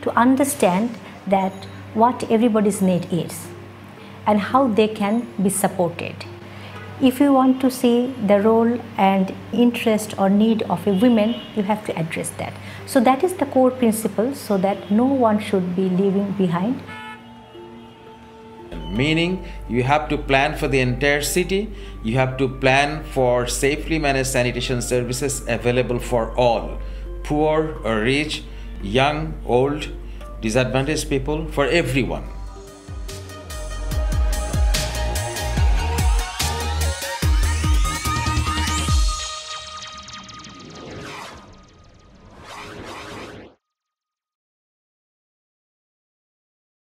to understand that what everybody's need is and how they can be supported. If you want to see the role and interest or need of a woman, you have to address that. So that is the core principle, so that no one should be leaving behind. Meaning, you have to plan for the entire city, you have to plan for safely managed sanitation services available for all, poor or rich, young, old, disadvantaged people, for everyone.